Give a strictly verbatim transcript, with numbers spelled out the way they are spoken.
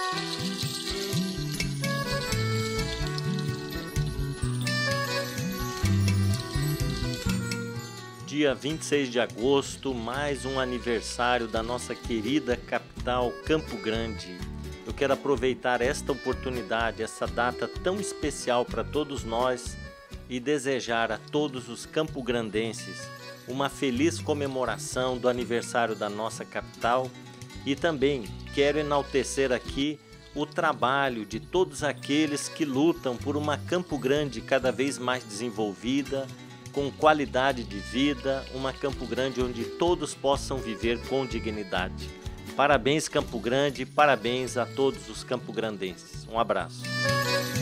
Dia vinte e seis de agosto, mais um aniversário da nossa querida capital Campo Grande. Eu quero aproveitar esta oportunidade, essa data tão especial para todos nós e desejar a todos os campograndenses uma feliz comemoração do aniversário da nossa capital e também quero enaltecer aqui o trabalho de todos aqueles que lutam por uma Campo Grande cada vez mais desenvolvida, com qualidade de vida, uma Campo Grande onde todos possam viver com dignidade. Parabéns Campo Grande, parabéns a todos os campograndenses. Um abraço.